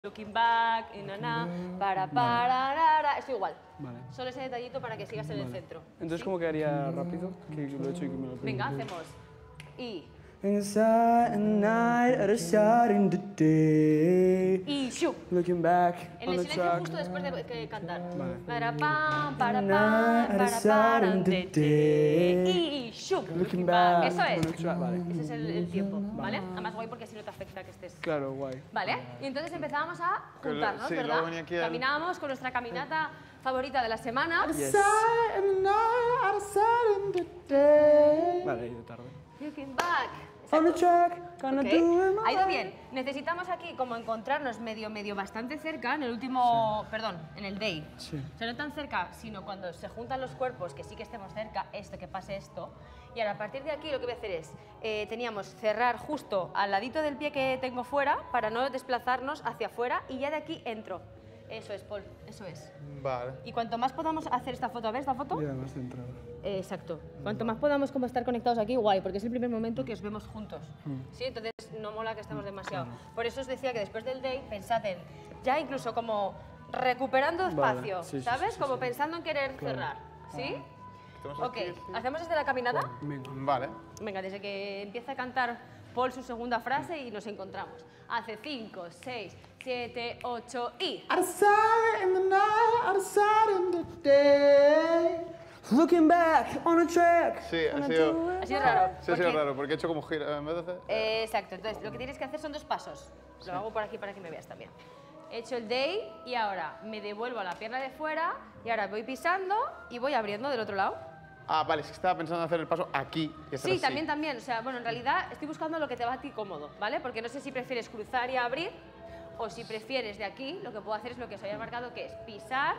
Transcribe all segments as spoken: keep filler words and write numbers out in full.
Looking back, y na, na, para, para, ra, ra. Esto igual. Vale. Solo ese detallito para que sigas en el Vale. centro. Entonces, ¿Sí? ¿cómo quedaría rápido? Que lo he hecho y que me lo Venga, hacemos. Y. Inside a night, at a shot in the day. Y shoo. Looking back En on el the silencio track. justo después de que cantar. Vale. Para pam, para pam, Night, at a para shot pam, in the de, de. day. Y shoo. Looking back Eso es. on the track. Vale. Ese es el, el tiempo, ¿vale? Además guay porque así no te afecta que estés. Claro, guay. ¿Vale? Y entonces empezábamos a juntarnos, Sí, ¿verdad? luego venía aquí al- Caminábamos con nuestra caminata favorita de la semana. Yes. Outside at night, outside in the day. Vale, he ido tarde. Looking back. On the Exacto. track, gonna Ok, do it my ha ido way. bien. Necesitamos aquí como encontrarnos medio, medio bastante cerca en el último, perdón, en el day. Sí. O sea, no tan cerca, sino cuando se juntan los cuerpos, que sí que estemos cerca, esto, que pase esto. Y ahora, a partir de aquí, lo que voy a hacer es, eh, teníamos cerrar justo al ladito del pie que tengo fuera, para no desplazarnos hacia afuera, y ya de aquí entro. Eso es, Paul, eso es. Vale. Y cuanto más podamos hacer esta foto, a ver esta foto. Ya, más centrado. Eh, exacto. Cuanto más podamos como estar conectados aquí, guay, porque es el primer momento que os vemos juntos. ¿Sí? Entonces no mola que estemos demasiado. Por eso os decía que después del day pensad en ya incluso como recuperando espacio, Vale, sí, sí, ¿sabes? sí, sí, como sí. pensando en querer cerrar. ¿Sí? Estamos Ok, aquí, sí. ¿hacemos desde la caminata? Venga. Vale. Venga, desde que empieza a cantar Paul su segunda frase y nos encontramos. Hace cinco, seis, siete, ocho y... Outside in the night, outside in the day. Looking back on the track. Sí, ha sido, Ha sido raro. sí, ha sido porque- raro, porque he hecho como gira. En vez de hacer. Eh, exacto, entonces lo que tienes que hacer son dos pasos. Lo hago por aquí para que me veas también. He hecho el day y ahora me devuelvo a la pierna de fuera y ahora voy pisando y voy abriendo del otro lado. Ah, vale, es que estaba pensando en hacer el paso aquí y hacer Sí, así. también, también. O sea, bueno, en realidad estoy buscando lo que te va a ti cómodo, ¿vale? Porque no sé si prefieres cruzar y abrir o si prefieres de aquí, lo que puedo hacer es lo que os había marcado, que es pisar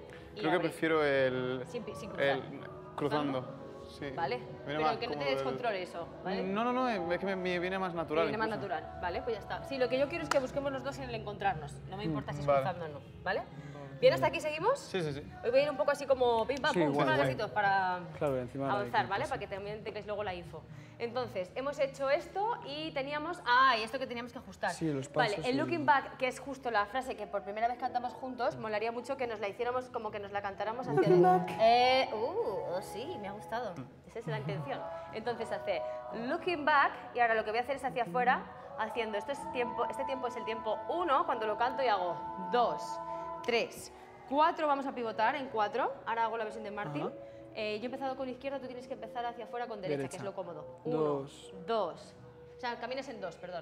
y Creo que abrir. prefiero el. Sin pi- sin cruzar. el cruzando. Sí. ¿Vale? Viene Pero más que no te cómodo el- descontrole eso, ¿vale? No, no, no, es que me, me viene más Que natural. viene más incluso. natural, ¿vale? Pues ya está. Sí, lo que yo quiero es que busquemos los dos en el encontrarnos. No me importa si es Vale. cruzando o no, ¿vale? ¿Bien hasta aquí seguimos? Sí, sí, sí. Hoy voy a ir un poco así como pim pam Sí, pum, guay, más guay. gasitos para Claro, encima de la avanzar, equipo, ¿vale? sí. Para que también tengáis luego la info. Entonces, hemos hecho esto y teníamos... Ah, y esto que teníamos que ajustar. Sí, los Vale, pasos el y- looking back, que es justo la frase que por primera vez cantamos juntos, molaría mucho que nos la hiciéramos como que nos la cantáramos hacia... Looking back. Eh, uh, sí, me ha gustado. Esa es la intención. Entonces hace looking back y ahora lo que voy a hacer es hacia afuera haciendo esto es tiempo, este tiempo es el tiempo uno cuando lo canto y hago dos, tres, cuatro, vamos a pivotar en cuatro. Ahora hago la versión de Martín. Ajá. Eh, yo he empezado con izquierda, tú tienes que empezar hacia afuera con derecha, Derecha. que es lo cómodo. Uno, Dos. dos. O sea, caminas en dos, perdón.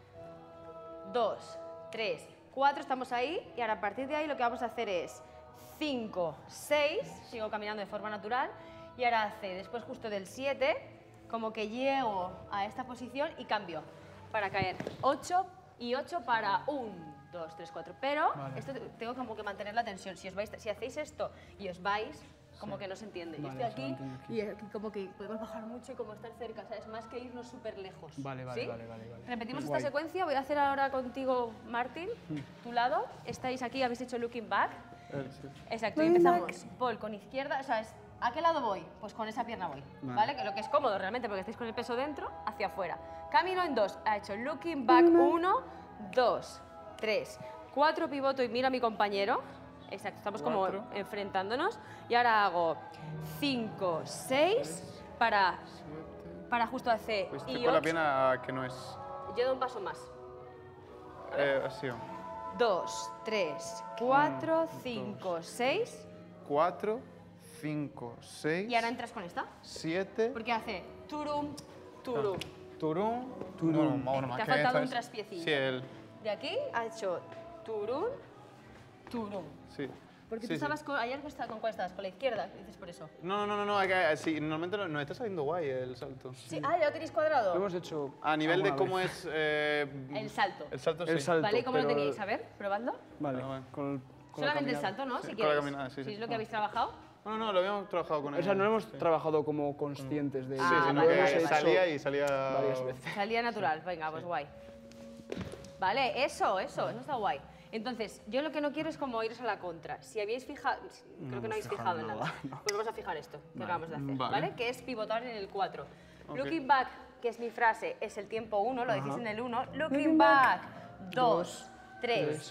Ah, Dos, tres, cuatro, estamos ahí y ahora a partir de ahí lo que vamos a hacer es cinco, seis, sigo caminando de forma natural y ahora hace después justo del siete como que llego a esta posición y cambio para caer ocho y ocho para uno, dos, tres, cuatro, pero Vale. esto tengo como que mantener la tensión, si, os vais, si hacéis esto y os vais como que no se entiende. Vale, Yo estoy se aquí mantiene aquí. y aquí como que podemos bajar mucho y como estar cerca, ¿sabes? Más que irnos súper lejos. Vale, vale, ¿sí? vale, vale, vale. Repetimos esta Guay. secuencia, voy a hacer ahora contigo, Martín, tu lado. Estáis aquí, habéis hecho looking back. Eh, sí. Exacto, y empezamos. Paul, con izquierda, o sea, es, ¿a qué lado voy? Pues con esa pierna voy, ¿vale? Vale. Que lo que es cómodo realmente, porque estáis con el peso dentro, hacia afuera. Camino en dos, ha hecho looking back, uno, dos, tres, cuatro, pivoto y miro a mi compañero. Exacto, estamos Cuatro. como enfrentándonos. Y ahora hago cinco, seis, para, para justo hacer Pues y estoy con la ocho. pierna que no es. Yo doy un paso más. Eh, así. Dos, tres, cuatro, cinco, seis. Cuatro, cinco, seis. Y ahora entras con esta. Siete. Porque hace turum, turum. Turún. Turún. No, no, más Te ha que faltado eso un es- traspiecillo. Sí, el. De aquí ha hecho turum, turum. Sí. Porque Sí, tú sí. estabas con, ayer con cuál estabas, con la izquierda, dices por eso. No, no, no, no, hay que- sí, normalmente no, no está saliendo guay el salto. Sí, ah, ya lo tenéis cuadrado. Lo hemos hecho. A nivel de alguna cómo vez. es. eh, El salto. El salto, El sí. salto. ¿Vale? ¿Y cómo lo pero- teníais? A ver, probadlo. Vale, Ah, vale. con, el- con la Solamente el caminada. salto, ¿no? Sí, si con la quieres. caminada, sí, Si sí. es lo que habéis trabajado. No, no, no, lo habíamos trabajado con él. O sea, no lo hemos Sí. trabajado como conscientes de Ah, Sí, ello. sino Lo vale, hemos que vale, hecho salía y salía. varias veces. Salía natural, venga, pues guay. Vale, eso, eso, eso está guay. Entonces, yo lo que no quiero es como iros a la contra. Si habéis fijado, creo que no habéis fijado en nada, pues vamos a fijar esto que acabamos de hacer, Vale. ¿vale? Que es pivotar en el cuatro. Ok. Looking back, que es mi frase, es el tiempo uno, lo decís Ajá. en el uno. Looking back, dos, tres, tres,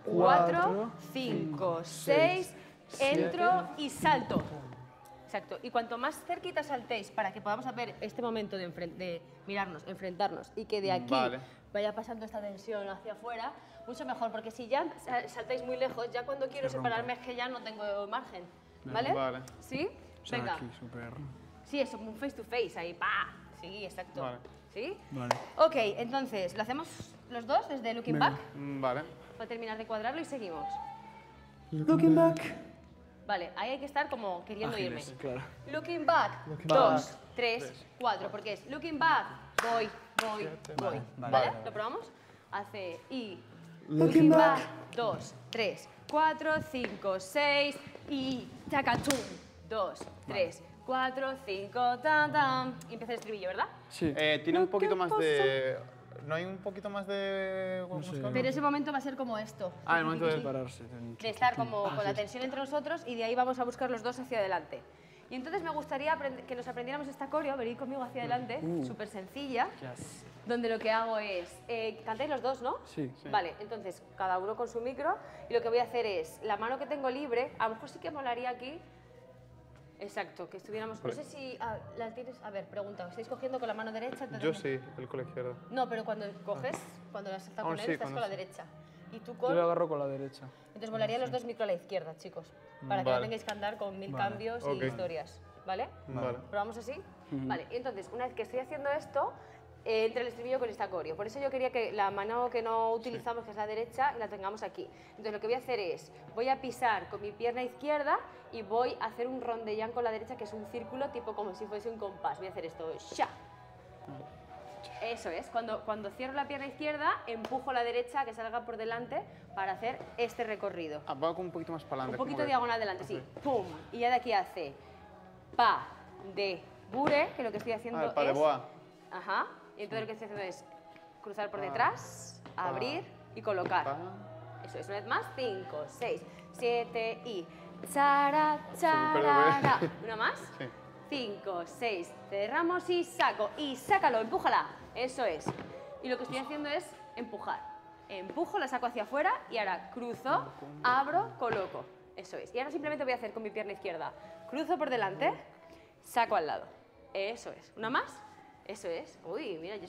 cuatro, cinco, seis, entro y salto. Exacto. Y cuanto más cerquita saltéis para que podamos ver este momento de, de mirarnos, enfrentarnos y que de aquí Vale. vaya pasando esta tensión hacia afuera, mucho mejor, porque si ya saltáis muy lejos, ya cuando quiero separarme es que ya no tengo margen. ¿Vale? Vale. ¿Sí? O sea, Venga. aquí, súper... Sí, eso, un face to face ahí, pa. Sí, exacto. Vale. ¿Sí? Vale. Ok, entonces, ¿lo hacemos los dos desde Looking Venga. Back? Mm, Vale. Para terminar de cuadrarlo y seguimos. Looking back. Vale, ahí hay que estar como queriendo irme. Ágiles, claro. Looking back, dos, tres, cuatro, porque es looking back, voy, voy, voy. ¿Vale? vale. ¿Lo probamos? Hace y Looking back. dos, tres, cuatro, cinco, seis y tacatum. dos, tres, cuatro, cinco, tan, tan. Y empieza el estribillo, ¿verdad? Sí. Eh, Tiene un poquito más de... ¿No hay un poquito más de... No sé. música? Pero ese momento va a ser como esto. Ah, el momento de... Separarse. De estar como con la tensión entre nosotros y de ahí vamos a buscar los dos hacia adelante. Y entonces me gustaría aprend- que nos aprendiéramos esta coreo, venid conmigo hacia adelante, súper sencilla, Yes. donde lo que hago es, eh, cantáis los dos, ¿no? Sí. Vale, entonces cada uno con su micro y lo que voy a hacer es, la mano que tengo libre, a lo mejor sí que molaría aquí, exacto, que estuviéramos, no sé si, ah, la tienes, a ver, pregunta, ¿estáis cogiendo con la mano derecha? Entonces Yo no- sí, el con la izquierda. No, pero cuando coges, cuando la has saltado Ah, con él, sí, estás cuando con la sí. derecha. Y tú Yo con... lo agarro con la derecha. Entonces volarían los dos micro a la izquierda, chicos, para que no Vale. tengáis que andar con mil Vale. cambios Ok. y historias, ¿vale? Vale. ¿Probamos así? Vale, y entonces, una vez que estoy haciendo esto, eh, entra el estribillo con esta coreo. Por eso yo quería que la mano que no utilizamos, que es la derecha, la tengamos aquí. Entonces lo que voy a hacer es, voy a pisar con mi pierna izquierda y voy a hacer un rondellán con la derecha, que es un círculo tipo como si fuese un compás. Voy a hacer esto, sha. Eso es, cuando, cuando cierro la pierna izquierda, empujo la derecha que salga por delante para hacer este recorrido. Ah, va un poquito más para Un adelante. poquito como que- diagonal delante, sí. Pum. Y ya de aquí hace pa de bure, que lo que estoy haciendo Ah, el pa de es... boa. Ajá. Y entonces lo que estoy haciendo es cruzar por Pa, detrás, abrir y colocar. Pa. Eso es, una vez más. Cinco, seis, siete y... Chara, perdón, charara. ¿eh? Una más. Sí. Cinco, seis, cerramos y saco. Y sácalo, empújala. Eso es. Y lo que estoy haciendo es empujar. Empujo, la saco hacia afuera y ahora cruzo, abro, coloco. Eso es. Y ahora simplemente voy a hacer con mi pierna izquierda. Cruzo por delante, saco al lado. Eso es. ¿Una más? Eso es. Uy, mira, yo